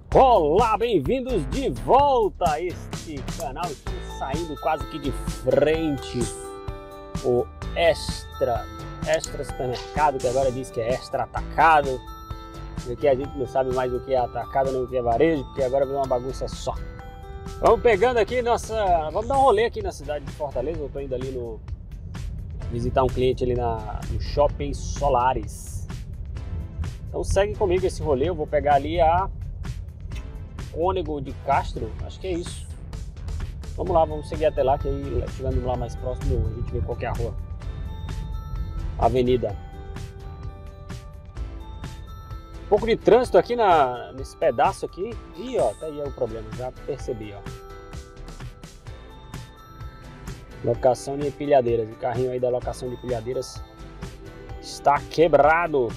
Olá, bem-vindos de volta a este canal. Estamos saindo quase que de frente o Extra Supermercado, que agora diz que é Extra Atacado. E aqui a gente não sabe mais o que é atacado nem o que é varejo, porque agora virou uma bagunça só. Vamos pegando aqui vamos dar um rolê aqui na cidade de Fortaleza. Eu tô indo ali visitar um cliente ali no Shopping Solaris. Então segue comigo esse rolê. Eu vou pegar ali a Cônego de Castro, acho que é isso. Vamos lá, vamos seguir até lá, que aí chegando lá mais próximo a gente vê qual que é a rua, a avenida. Um pouco de trânsito aqui nesse pedaço aqui. Ih, ó, tá aí o problema, já percebi, ó. Locação de empilhadeiras, o carrinho aí da locação de empilhadeiras está quebrado.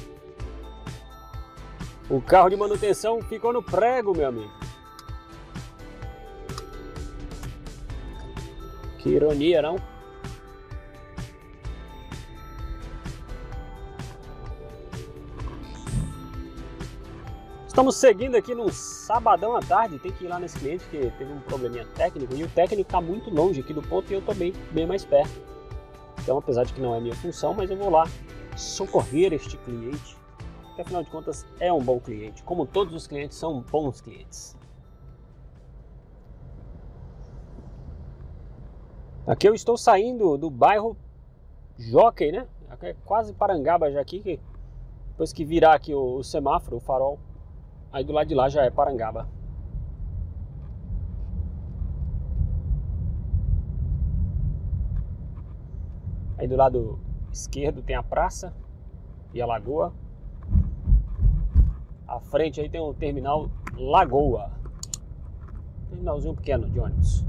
O carro de manutenção ficou no prego, meu amigo. Que ironia, não? Estamos seguindo aqui num sabadão à tarde. Tem que ir lá nesse cliente que teve um probleminha técnico. E o técnico está muito longe aqui do ponto e eu estou bem mais perto. Então, apesar de que não é minha função, mas eu vou lá socorrer este cliente. Porque afinal de contas é um bom cliente. Como todos os clientes são bons clientes. Aqui eu estou saindo do bairro Jockey, né? Aqui é quase Parangaba já aqui. Depois que virar aqui o semáforo, o farol, aí do lado de lá já é Parangaba. Aí do lado esquerdo tem a praça e a lagoa. À frente aí tem o terminal Lagoa. Terminalzinho pequeno de ônibus.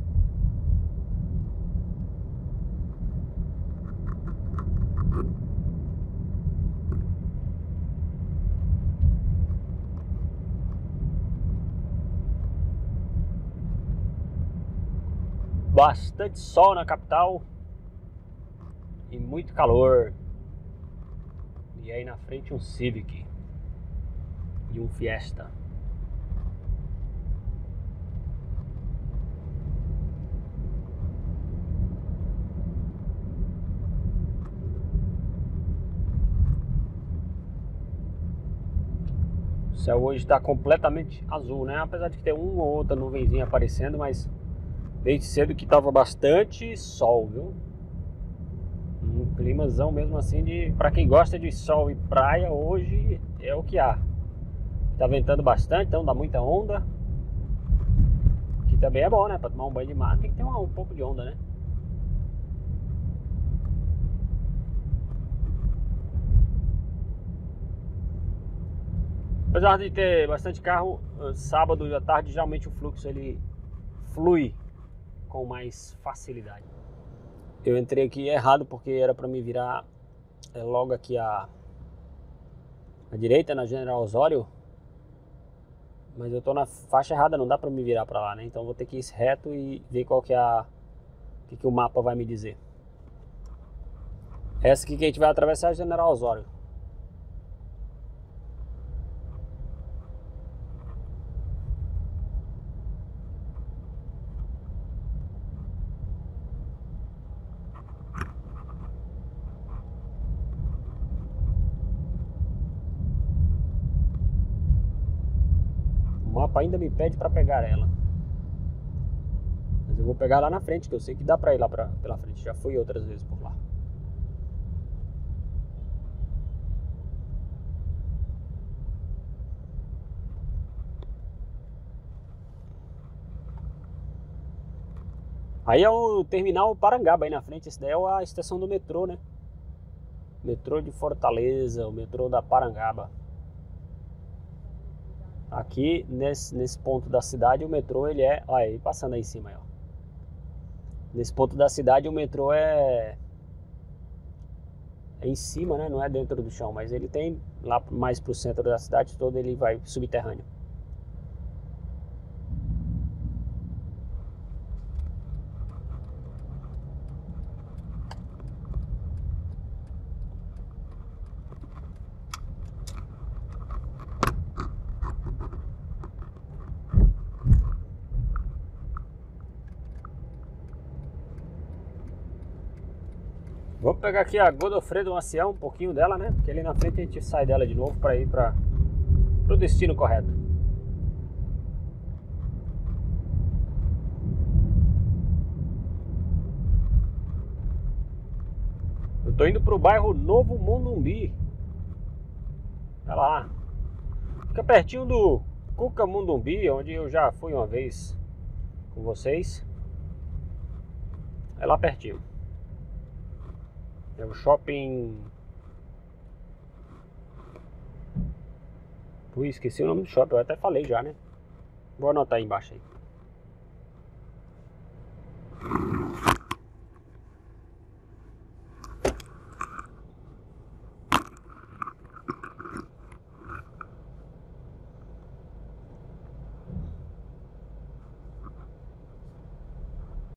Bastante sol na capital e muito calor. E aí na frente um Civic e um Fiesta. O céu hoje está completamente azul, né? Apesar de ter uma ou outra nuvenzinha aparecendo, mas desde cedo que tava bastante sol, viu? Um climazão mesmo assim para quem gosta de sol e praia, hoje é o que há. Tá ventando bastante, então dá muita onda. Que também é bom, né? Para tomar um banho de mar tem que ter um pouco de onda, né? Apesar de ter bastante carro, sábado à tarde geralmente o fluxo ele flui com mais facilidade. Eu entrei aqui errado porque era para me virar logo aqui à direita, na General Osório. Mas eu tô na faixa errada, não dá para me virar para lá, né? Então vou ter que ir reto e ver qual que é o que o mapa vai me dizer. Essa aqui que a gente vai atravessar é a General Osório. O mapa ainda me pede para pegar ela. Mas eu vou pegar lá na frente, que eu sei que dá para ir lá pela frente. Já fui outras vezes por lá. Aí é o terminal Parangaba aí na frente. Esse daí é a estação do metrô, né? Metrô de Fortaleza, o metrô da Parangaba. Aqui nesse ponto da cidade o metrô ele é... Olha aí, passando aí em cima aí, ó. Nesse ponto da cidade o metrô é em cima, né? Não é dentro do chão, mas ele tem lá mais pro centro da cidade todo, ele vai subterrâneo. Vou pegar aqui a Godofredo Maciel, um pouquinho dela, né? Porque ali na frente a gente sai dela de novo para ir para o destino correto. Eu tô indo pro bairro Novo Mundumbi. Olha lá. Fica pertinho do Cuca Mundumbi, onde eu já fui uma vez com vocês. É lá pertinho. É o shopping... Ui, esqueci o nome do shopping, eu até falei já, né? Vou anotar aí embaixo aí.